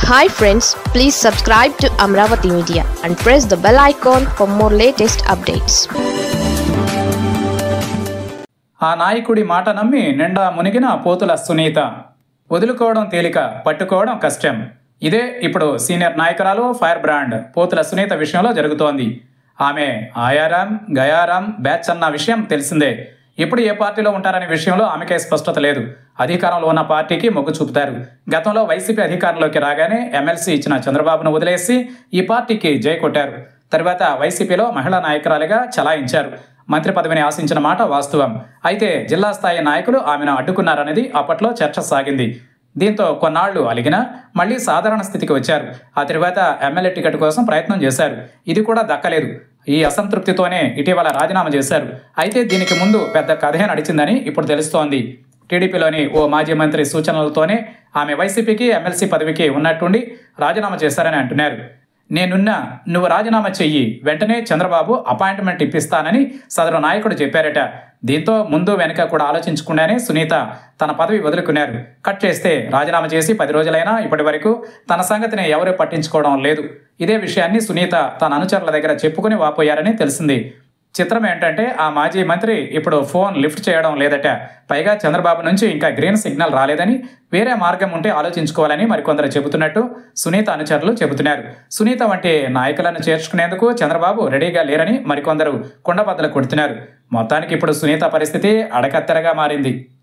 Hi friends, please subscribe to Amravati Media and press the bell icon for more latest updates. ఆ నాయకుడి మాట నమ్మి నిండా మునిగిన పోతుల సునీత. వదులుకోవడం తేలిక, పట్టుకోవడం కష్టం. ఇదే ఇప్పుడు సీనియర్ నాయకురాలు ఫైర్ బ్రాండ్ పోతుల సునీత విషయంలో జరుగుతోంది. ఆమె ఆయారాం గయారాం బ్యాచ్ అన్న విషయం తెలిసిందే. ఇప్పుడు ఏ పార్టీలో ఉంటారనే విషయంలో ఆమెకే స్పష్టత లేదు. అధికారంలో ఉన్న పార్టీకి మొగ్గు చూపుతారు. గతంలో వైసీపీ అధికారంలోకి రాగానే ఎమ్మెల్సీ ఇచ్చిన చంద్రబాబును వదిలేసి ఈ పార్టీకి జై కొట్టారు. తర్వాత వైసీపీలో మహిళా నాయకురాలిగా చలాయించారు. మంత్రి పదవిని ఆశించిన మాట వాస్తవం. అయితే జిల్లా స్థాయి నాయకులు ఆమెను అడ్డుకున్నారనేది అప్పట్లో చర్చ సాగింది. దీంతో కొన్నాళ్లు అలిగినా మళ్లీ సాధారణ స్థితికి వచ్చారు. ఆ తర్వాత ఎమ్మెల్యే టికెట్ కోసం ప్రయత్నం చేశారు. ఇది కూడా దక్కలేదు. ఈ అసంతృప్తితోనే ఇటీవల రాజీనామా చేశారు. అయితే దీనికి ముందు పెద్ద కథే నడిచిందని ఇప్పుడు తెలుస్తోంది. టీడీపీలోని ఓ మాజీ మంత్రి సూచనలతోనే ఆమె వైసీపీకి ఎమ్మెల్సీ పదవికి ఉన్నట్టుండి రాజీనామా చేశారని అంటున్నారు. నేనున్నా, నువ్వు రాజీనామా చెయ్యి, వెంటనే చంద్రబాబు అపాయింట్మెంట్ ఇప్పిస్తానని సదరు నాయకుడు చెప్పారట. దీంతో ముందు వెనుక కూడా ఆలోచించకుండానే సునీత తన పదవి వదులుకున్నారు. కట్ చేస్తే రాజీనామా చేసి 10 రోజులైనా ఇప్పటి వరకు తన సంగతిని ఎవరూ పట్టించుకోవడం లేదు. ఇదే విషయాన్ని సునీత తన అనుచరుల దగ్గర చెప్పుకుని వాపోయారని తెలిసింది. చిత్రం ఏంటంటే ఆ మాజీ మంత్రి ఇప్పుడు ఫోన్ లిఫ్ట్ చేయడం లేదట. పైగా చంద్రబాబు నుంచి ఇంకా గ్రీన్ సిగ్నల్ రాలేదని, వేరే మార్గం ఉంటే ఆలోచించుకోవాలని మరికొందరు చెబుతున్నట్టు సునీత అనుచరులు చెబుతున్నారు. సునీత వంటి నాయకులను చేర్చుకునేందుకు చంద్రబాబు రెడీగా లేరని మరికొందరు కుండబద్దలు కొడుతున్నారు. మొత్తానికి ఇప్పుడు సునీత పరిస్థితి అడకత్తెరగా మారింది.